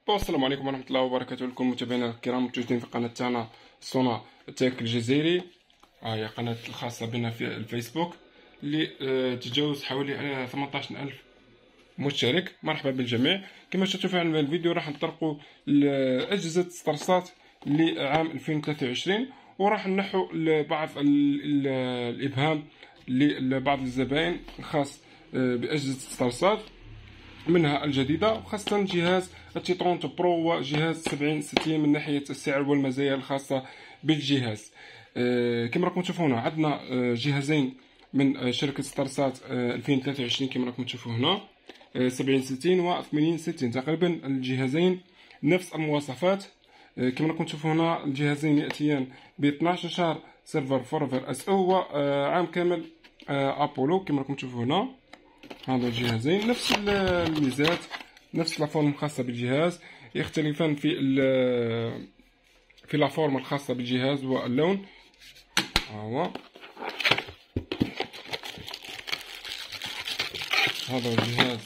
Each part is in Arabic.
السلام عليكم ورحمة الله وبركاته لكم متابعينا الكرام الموجودين في قناة تاعنا سونا تك الجزائري. هي قناة الخاصة بنا في الفيسبوك اللي تتجاوز حوالي 18,000 مشترك. مرحبا بالجميع. كما شفتوا في الفيديو راح نطرقوا لأجهزة ستارسات لعام 2023 وراح نحو بعض الإبهام لبعض الزبائن الخاص بأجهزة ستارسات، منها الجديدة وخاصة جهاز تي 30 برو وجهاز 7060 من ناحية السعر والمزايا الخاصة بالجهاز. كما راكم تشوفوا هنا عندنا جهازين من شركة ستارسات 2023 كما راكم تشوفوا هنا 7060 و 8060 تقريبا الجهازين نفس المواصفات. كما راكم تشوفوا هنا الجهازين يأتيان ب 12 شهر سيرفر فورفر اس او وعام كامل ابولو. كما راكم تشوفوا هنا هذا الجهازين نفس الميزات نفس الفورم الخاصة بالجهاز، يختلفان في الفورم الخاصة بالجهاز واللون. هو هذا الجهاز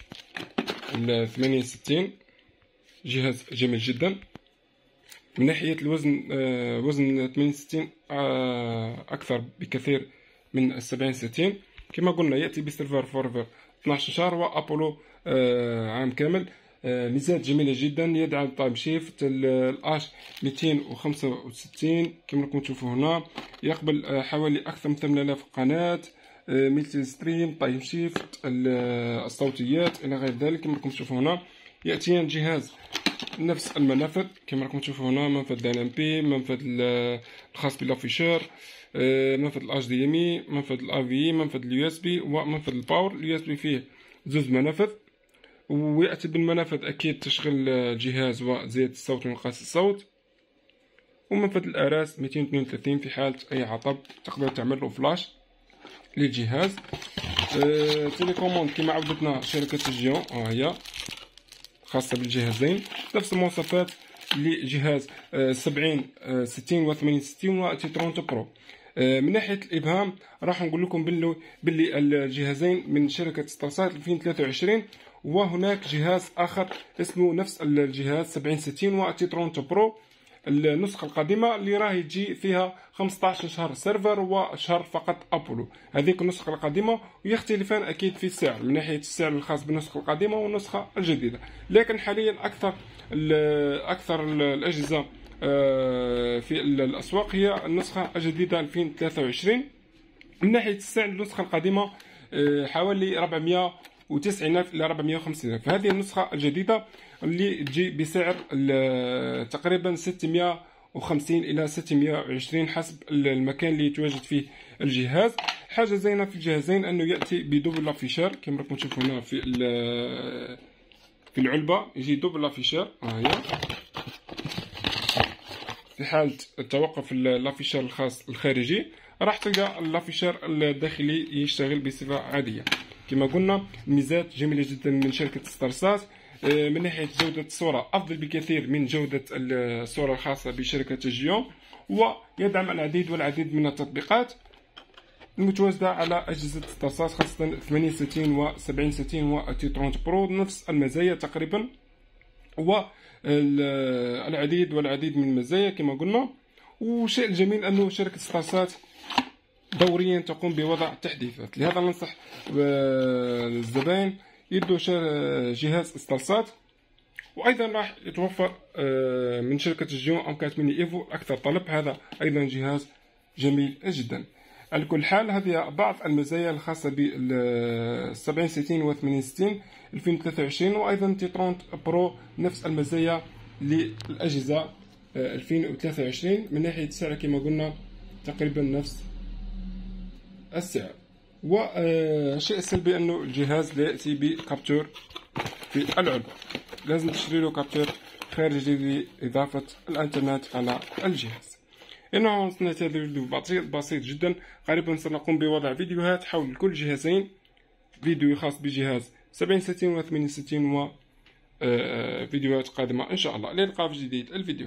68 جهاز جميل جدا من ناحية الوزن. وزن 68 أكثر بكثير من 7060. كما قلنا يأتي بسيرفر فورفر 12 شهر وأبولو عام كامل. ميزات جميلة جدا، يدعم تايم شيفت الاش 265 كما راكم تشوفوا هنا، يقبل حوالي أكثر من 8000 قناة، ملتي ستريم، تايم شيفت، الصوتيات إلى غير ذلك. كما راكم تشوفوا هنا يأتيان جهاز نفس المنافذ كما راكم تشوفوا هنا، منفذ داين بي، منفذ الخاص بالافيشير، منفذ الاتش دي ام اي، منفذ الاي في، منفذ اليو اس بي ومنفذ الباور. اليو اس بي فيه زوج منافذ ويأتي بالمنافذ أكيد تشغيل الجهاز وزيادة الصوت ونقاص الصوت، ومنفذ الأراس 232 في حالة أي عطب تقدر تعمل له فلاش للجهاز. تيليكوموند كما عودتنا شركة جيون هي خاصة بالجهازين نفس المواصفات لجهاز 7060 و 8060 و تي 30 برو. من ناحية الإبهام راح نقول لكم باللي الجهازين من شركة ستارسات 2023، وهناك جهاز آخر اسمه نفس الجهاز 7060 و تي 30 برو النسخة القديمة اللي راهي تجي فيها 15 شهر سيرفر وشهر فقط أبولو. هذيك النسخة القديمة، ويختلفان أكيد في السعر من ناحية السعر الخاص بالنسخة القديمة والنسخة الجديدة. لكن حاليا أكثر الأجهزة في الأسواق هي النسخة الجديدة 2023. من ناحية السعر النسخة القديمة حوالي 490,000 إلى 450,000. هذه النسخة الجديدة اللي تجي بسعر تقريبا 650 إلى 620 حسب المكان اللي يتواجد فيه الجهاز. حاجة زينة في الجهازين أنه يأتي بدوبل لافيشير كما راكم تشوفوا هنا في العلبة يجي دوبل لافيشير. هي في حالة توقف اللافيشير الخاص الخارجي راح تلقى اللافيشير الداخلي يشتغل بصفة عادية. كما قلنا ميزات جميلة جدا من شركة ستارسات. من ناحية جودة الصورة أفضل بكثير من جودة الصورة الخاصة بشركة جيون، ويدعم العديد والعديد من التطبيقات المتواجدة على أجهزة ستارسات خاصة 8060 و 7060 و تي 30 برو نفس المزايا تقريبا، والعديد والعديد من المزايا كما قلنا. والشيء الجميل أنه شركة ستارسات دوريا تقوم بوضع تحديثات، لهذا ننصح الزبائن يدوا جهاز ستارسات. وايضا راح يتوفر من شركه جيون ام 4 ميني ايفو اكثر طلب، هذا ايضا جهاز جميل جدا. على كل حال هذه بعض المزايا الخاصه بال 7060 و 8060 2023، وايضا تي 30 برو نفس المزايا للاجهزه 2023 من ناحيه السعر كما قلنا تقريبا نفس السعر. والشيء السلبي انه الجهاز لا ياتي بكابتور في العلبه، لازم تشتري له كابتور خارجي لاضافه الانترنت على الجهاز. انه وصلنا هذا الفيديو بسيط جدا. قريبا سنقوم بوضع فيديوهات حول كل جهازين، فيديو خاص بجهاز 7060 و 8060 و فيديوهات قادمه ان شاء الله. الى اللقاء في جديد الفيديو.